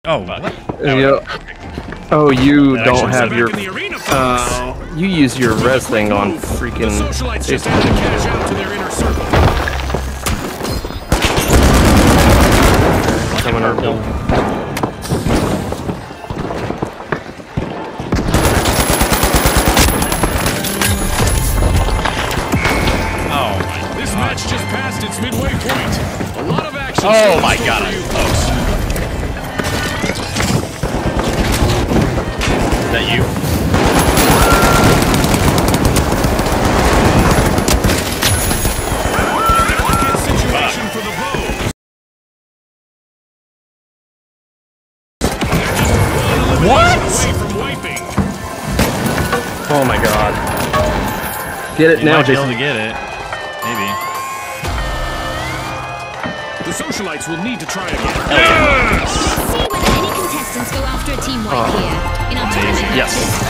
Oh, what? Oh, you That don't actually have your. You use your res thing on freaking. Socialites just had to cash out to their inner circle. Coming up. This match just passed its midway point. A lot of action. Oh my god, I'm close. Is that you? Delicate situation for the bow. What? Away from wiping. Oh my god. Get it You now, might be able Jason. to get it. Maybe. The socialites will need to try again. Let's see whether any contestants go after a team wipe here. In our tournament Yes. matches,